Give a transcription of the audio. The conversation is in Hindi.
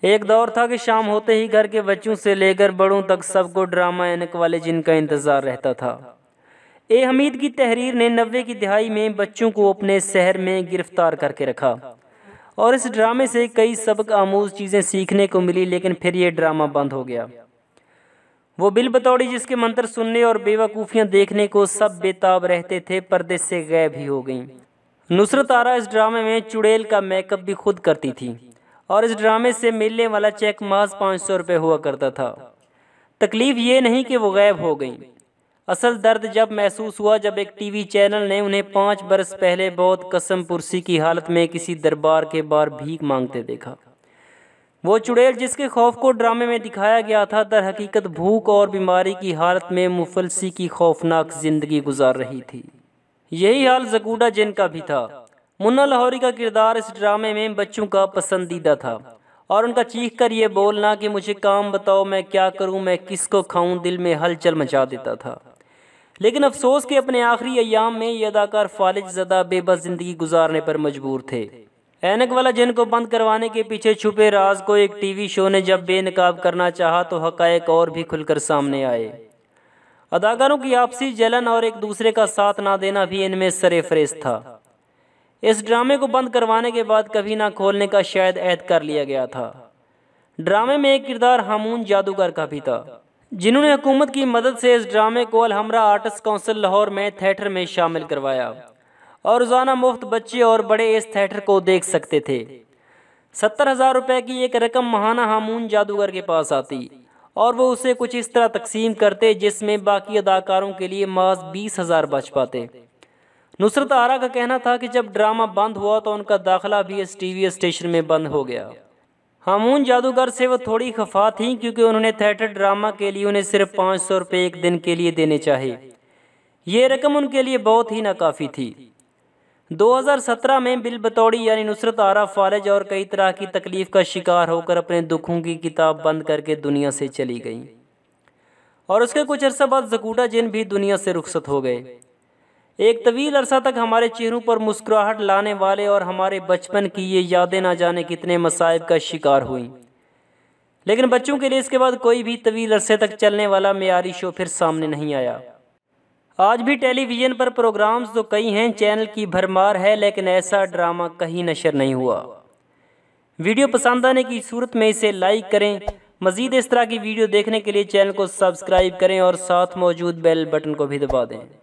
एक दौर था कि शाम होते ही घर के बच्चों से लेकर बड़ों तक सबको ड्रामा ऐनक वाले जिन का इंतज़ार रहता था। ए हमीद की तहरीर ने 90 की दिहाई में बच्चों को अपने शहर में गिरफ्तार करके रखा और इस ड्रामे से कई सबक आमूज चीज़ें सीखने को मिली, लेकिन फिर ये ड्रामा बंद हो गया। वो बिल बतौड़ी जिसके मंत्र सुनने और बेवकूफ़ियाँ देखने को सब बेताब रहते थे, पर्दे से गायब ही हो गईं। नुसरत आरा इस ड्रामे में चुड़ैल का मेकअप भी खुद करती थी और इस ड्रामे से मिलने वाला चेक महज 500 रुपये हुआ करता था। तकलीफ़ ये नहीं कि वो गायब हो गईं, असल दर्द जब महसूस हुआ जब एक टीवी चैनल ने उन्हें 5 बरस पहले बहुत कसम पुरसी की हालत में किसी दरबार के बाहर भीख मांगते देखा। वो चुड़ैल जिसके खौफ को ड्रामे में दिखाया गया था, दर हकीकत भूख और बीमारी की हालत में मुफलसी की खौफनाक जिंदगी गुजार रही थी। यही हाल जकूडा जिन का भी था। मुन्ना लाहौरी का किरदार इस ड्रामे में बच्चों का पसंदीदा था और उनका चीख कर ये बोलना कि मुझे काम बताओ, मैं क्या करूं, मैं किसको खाऊं, दिल में हलचल मचा देता था। लेकिन अफसोस के अपने आखिरी अय्याम में ये अदाकार फालिज ज़दा बेबस ज़िंदगी गुजारने पर मजबूर थे। ऐनक वाला जिन को बंद करवाने के पीछे छुपे राज को एक टीवी शो ने जब बेनकाब करना चाहा तो हकायक और भी खुलकर सामने आए। अदाकारों की आपसी जलन और एक दूसरे का साथ ना देना भी इनमें सरेफरेज था। इस ड्रामे को बंद करवाने के बाद कभी ना खोलने का शायद ऐद कर लिया गया था। ड्रामे में एक किरदार हामून जादूगर का भी था, जिन्होंने हुकूमत की मदद से इस ड्रामे को अलहमरा आर्टिस्ट काउंसिल लाहौर में थिएटर में शामिल करवाया और रोज़ाना मुफ्त बच्चे और बड़े इस थिएटर को देख सकते थे। 70,000 रुपये की एक रकम महाना हामून जादूगर के पास आती और वो उसे कुछ इस तरह तकसीम करते जिसमें बाकी अदाकारों के लिए महज 20,000 बच पाते। नुसरत आरा का कहना था कि जब ड्रामा बंद हुआ तो उनका दाखिला भी इस टीवी स्टेशन में बंद हो गया। हामून जादूगर से वो थोड़ी खफा थी क्योंकि उन्होंने थिएटर ड्रामा के लिए उन्हें सिर्फ 500 रुपये एक दिन के लिए देने चाहे। ये रकम उनके लिए बहुत ही नाकाफ़ी थी। 2017 में बिल बतौड़ी यानी नुसरत आरा फालिज और कई तरह की तकलीफ़ का शिकार होकर अपने दुखों की किताब बंद करके दुनिया से चली गई और उसके कुछ अरसा बाद जकूडा जिन भी दुनिया से रुखसत हो गए। एक तवील अरसा तक हमारे चेहरों पर मुस्कुराहट लाने वाले और हमारे बचपन की ये यादें ना जाने कितने मसाइब का शिकार हुई, लेकिन बच्चों के लिए इसके बाद कोई भी तवील अरसे तक चलने वाला मेयारी शो फिर सामने नहीं आया। आज भी टेलीविज़न पर प्रोग्राम्स तो कई हैं, चैनल की भरमार है, लेकिन ऐसा ड्रामा कहीं नशर नहीं हुआ। वीडियो पसंद आने की सूरत में इसे लाइक करें। मज़ीद इस तरह की वीडियो देखने के लिए चैनल को सब्सक्राइब करें और साथ मौजूद बेल बटन को भी दबा दें।